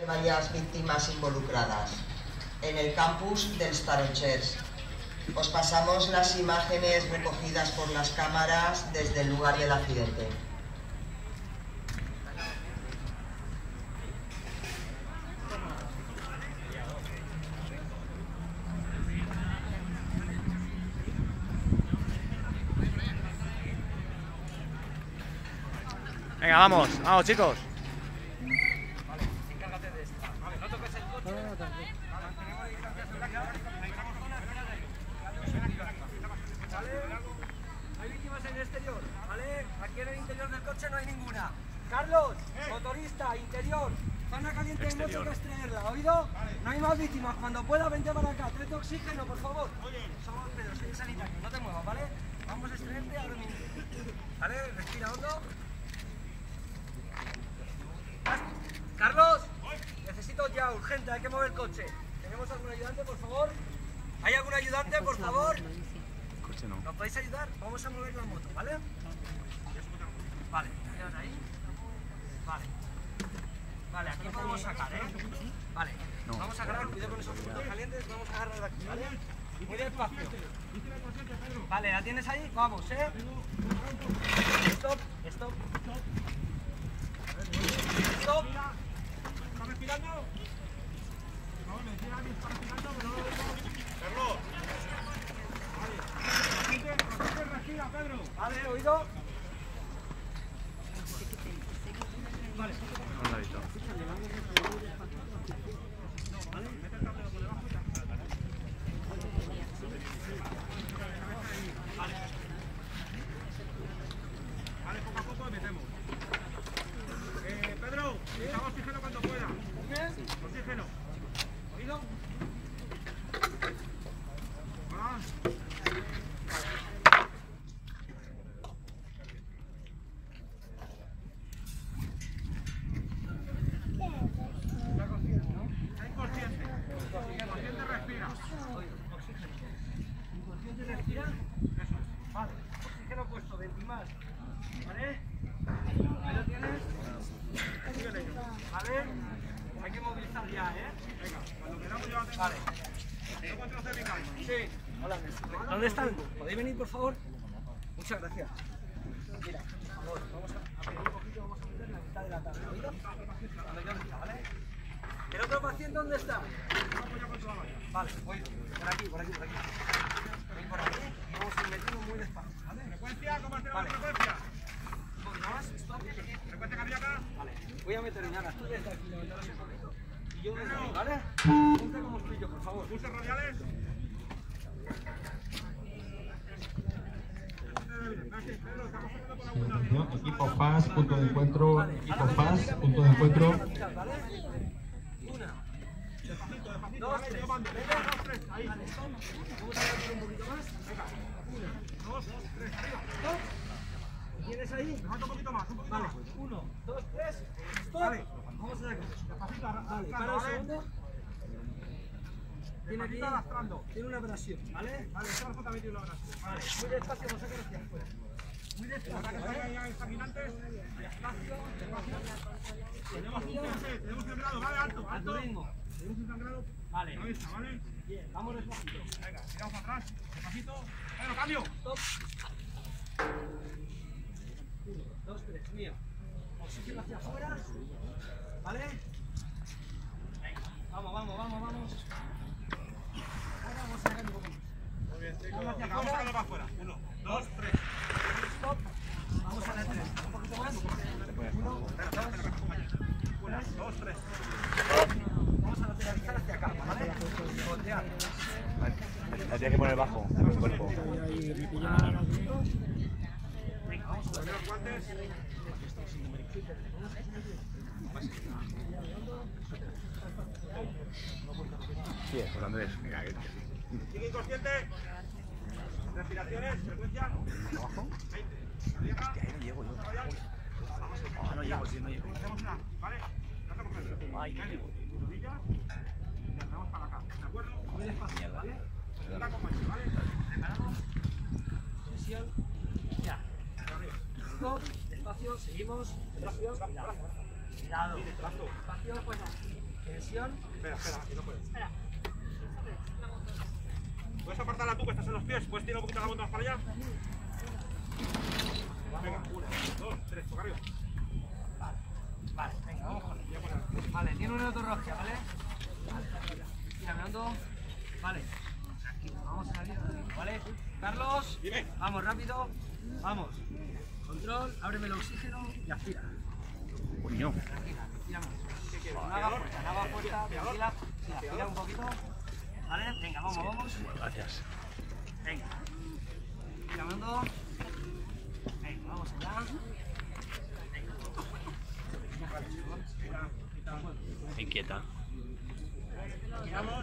varias víctimas involucradas en el campus del Starochers. Os pasamos las imágenes recogidas por las cámaras desde el lugar del accidente. Venga, vamos chicos. Vale, encárgate de esta. Vale, no toques el coche. Vale, hay víctimas en el exterior, ¿vale? Aquí en el interior del coche no hay ninguna. Carlos, motorista, interior, zona caliente de moto que extraerla, ¿oído? No hay más víctimas, cuando pueda vente para acá, tráete oxígeno, por favor. Somos Pedro, soy sanitario, no te muevas, ¿vale? Vamos a extraerte ahora mismo. ¿Vale? Respira hondo. Carlos, necesito ya, urgente, hay que mover el coche. ¿Tenemos algún ayudante, por favor? ¿Hay algún ayudante, por favor? Coche no. ¿Nos podéis ayudar? Vamos a mover la moto, ¿vale? Vale, quedaos ahí. Vale. Vale, aquí podemos sacar, ¿eh? Vale, vamos a agarrar, cuidado con esos puntos calientes, vamos a agarrar de aquí, ¿vale? Muy despacio. Vale, ¿la tienes ahí? Vamos, ¿eh? Stop, stop. Stop. ¿Está respirando? No, me decía que está respirando, pero no lo veo. Carlos. Vale. Respira, Pedro. Vale, ¿oído? Vale. Vale, mete el cable por debajo y ya. Vale. Vale, poco a poco metemos. Pedro, necesitamos oxígeno cuando pueda. Oxígeno. ¿Oído? Hola. Está consciente, ¿no? Está inconsciente. Inconsciente respira. Oxígeno. Inconsciente respira. Eso es. Vale. Oxígeno puesto, 20 más. ¿Vale? ¿Ahí lo tienes? Vale, hay que movilizar ya, ¿eh? Venga, cuando queramos yo la tengo. Vale. ¿No cuánto hace mi calma? Sí. Hola, ¿dónde están? ¿Podéis venir, por favor? Muchas gracias. Mira, por favor, vamos a pedir un poquito, vamos a meter la mitad de la tabla, ¿oído? Cuando yo diga, ¿vale? ¿El otro paciente dónde está? Vale, voy por aquí, por aquí, por aquí. Voy por aquí y vamos a ir metiendo muy despacio, ¿vale? ¿Frecuencia? ¿Cómo hace la frecuencia? Un poquito más, stop. ¿Frecuencia cardíaca? Vale, voy a meter en nada, tú desde aquí, levantaros un poquito. Y yo desde aquí, ¿vale? Ponte como estoy yo, por favor. ¿Pulsos radiales? Equipo FAS, punto de encuentro. Equipo FAS, punto de encuentro. ¿Vale? Una. Dos, tres. Venga, dos, tres. Ahí. Vamos a levantar un poquito más. Venga. Una, dos, tres. Stop. ¿Tienes ahí? Levanta un poquito más, un poquito más. Uno, dos, tres. Stop. Vale. Vamos a sacar. Vale, para un segundo. Tiene aquí, tiene una abrasión, ¿vale? Vale, esta también tiene una abrasión. Vale, muy despacio, vamos a sacar hacia afuera. Muy despacio, ¿vale? Examinantes. Despacio, despacio. Tenemos sangrado, vale, alto, alto. Tenemos un sangrado. Vale. Cabeza, ¿vale? Bien, vamos despacito. Venga, tiramos para atrás, despacito. Bueno, cambio. Stop. 1, 2, 3, mío. Oxígeno hacia afuera. ¿Vale? Venga, vamos, vamos, vamos, vamos. Ahora vamos a sacar un poco más. Muy bien, chicos. Vamos a sacarlo para afuera. 1, 2, 3. Stop. Vamos a la 3. Un poquito más. 1, 2, 3. Vamos a lateralizar hacia acá, ¿vale? Voltear. La tienes que poner bajo, el cuerpo. Venga, vamos a poner los guantes. Sí, pues Andrés, venga, que ¿Sigue inconsciente? ¿Respiraciones? ¿Frecuencia? ¿Abajo? 20. Hostia, ahí no llego yo. Ah, no llego, sí, no llego. Hacemos una, ¿vale? No te coges. Ay, no llego. Rodillas. Y andamos para acá, ¿de acuerdo? Muy despacio, ¿vale? Una compañía, ¿vale? Preparamos. Presión. Ya. Stop. Despacio, seguimos. Despacio. Cuidado. Cuidado. Despacio. Despacio. presión. Espera, que no puedes. ¿Puedes apartarla tú que estás en los pies? ¿Puedes tirar un poquito la bota más para allá? Venga, 1, 2, 3, toca arriba. Vale, venga, vamos con él. Vale, tiene una autorrosquia, ¿vale? Vale, caminando. Vale, tranquilo, vamos a salir, ¿vale? Carlos, Dime. vamos rápido, vamos. Control, ábreme el oxígeno y aspira. Coño. Tranquila, respira más. No haga fuerza, tranquila. Sí, aspira un poquito. Vale, venga, vamos. Gracias. Venga. Caminando. Venga, vamos allá. Inquieta. Giramos.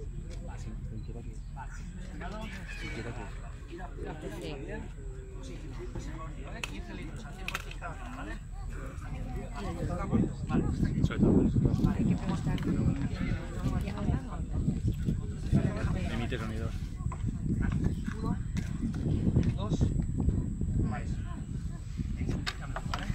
Bien. Sí, ¿vale? 15 litros al 100% cada vez, ¿vale? Vale, Sobre todo. Hay que preguntar. Emite sonidos. 1, 2, vais. ¿Vale?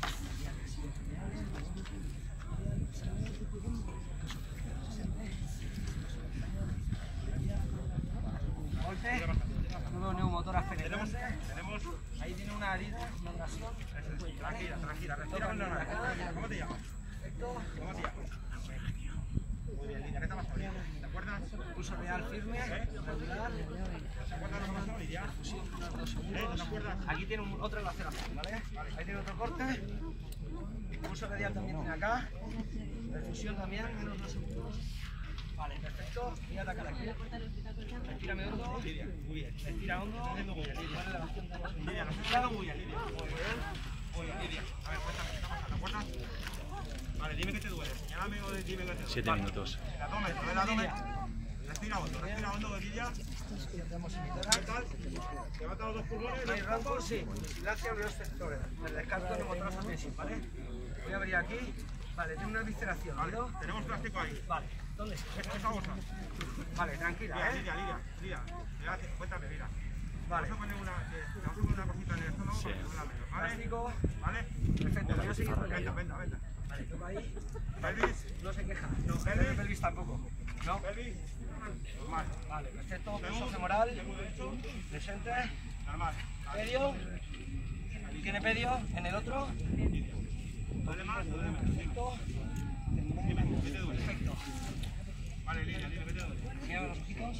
Golpe, nuevo neumotórax penetrante. Tenemos. Ahí tiene una herida, una abrasión. Tranquila, respira con la ¿Cómo te llamas? Perfecto. ¿Cómo te llamas? Muy bien, Lidia, ¿qué te vas a abrir? ¿Te acuerdas? Pulso real firme, regular. ¿Te acuerdas lo que pasó, Lidia? Unos 2 segundos. ¿Te acuerdas? Aquí tiene otra laceración, ¿vale? Ahí tiene otro corte. Pulso radial también tiene acá. Perfusión también, menos 2 segundos. Vale, perfecto. Voy a atacar aquí. Respírame hondo. Lidia, muy bien. Respira hondo. Muy bien, Lidia. Vale, la bastón de los Lidia, lo estás haciendo muy bien, Lidia. Muy bien, Lidia. A ver, cuéntame, ¿qué está pasando? ¿Te acuerdas? Vale, dime qué te duele. Señálame o dime qué te duele. 7 minutos. El abdomen. Respira hondo, Lidia. ¿Qué tal? Levanta los 2 pulmones. ¿No hay ronco? Sí. Silancia abrió los sectores. El descarto de motor ascensivo, ¿vale? Voy a abrir aquí. Vale, tiene una visceración, Vale, ¿no? tenemos plástico ahí. Vale, ¿dónde está? Esta bolsa. Vale, tranquila, Lidia. Cuéntame, mira. Vale. Vamos a poner una cosita en el estómago para que duela menos, ¿vale? Plástico. ¿Vale? Perfecto, voy a seguir con ello. Venta. Vale, toca ahí. Pelvis. No se queja. No, Pelvis. Pelvis tampoco. No. Pelvis. Normal. Vale, perfecto. Pulso femoral. Derecho. Presente. Normal. Pedio. Tiene pedio en el otro. ¿Duele más? Perfecto. Dime, ¿qué te duele? Perfecto. Vale, Lidia, dime, ¿qué te duele? Mira los ojitos.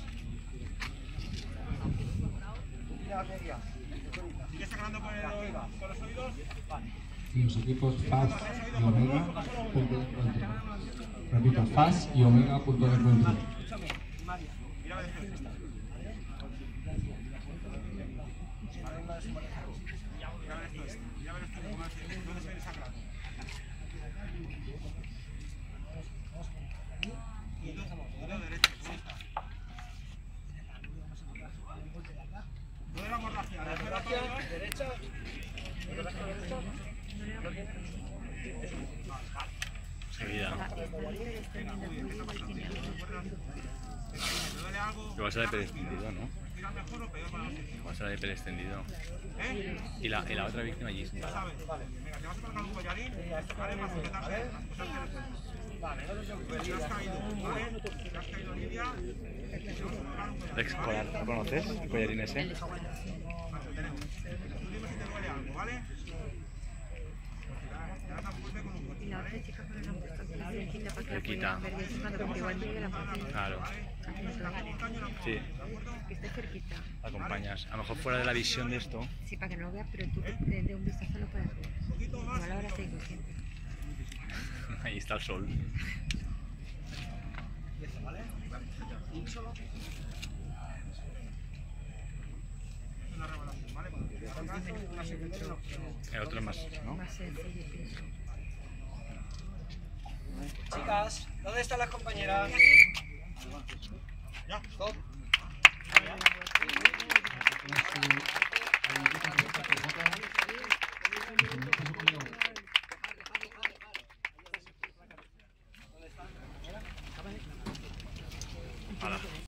Mira la pedia. ¿Sigues sacando con los oídos? Vale. Y los equipos FAS y Omega, punto de encuentro. Repito, FAS y Omega, punto de encuentro. Escúchame, María. Mira, de frente. Mira, ver esto, ¿dónde se viene sangrando? Dedo derecho, ¿dónde está? ¿Dónde la hemorragia? ¿La Hemorragia derecha. Hemorragia derecha. Seguida. ¿Te duele algo? Que va a ser de extendido, ¿no? ¿Respira mejor o peor para los sitios? Va a ser de extendido. ¿Eh? Y la otra víctima allí. Ya sabes. Venga, te vas a colocar un collarín, ¿vale? Para sujetarte el cuello. Vale, no te preocupes. Te has caído, ¿vale? Te has caído, Lidia. Lex Colar, ¿lo conoces? ¿El collarín ese? Vale, lo tenemos. Tú dime si te duele algo, ¿vale? Te das a fuerte con un coche, Y la ¿vale? otra chica por el nombre, para que la Cerquita. puedan ver de vez en cuando, porque igual vive la policía. Claro. Sí, Que esté cerquita. acompañas. A lo mejor fuera de la visión de esto. Sí, para que no lo veas, pero tú de un vistazo lo puedes ver. Igual ahora estoy consciente. Ahí está el sol. ¿Vale? Hincho. Una revelación, ¿vale? Cuando te hagas caso, una secretaria. El otro es más, ¿no? Más sencillo, pienso. Chicas, ¿dónde están las compañeras? Ya. Stop. Este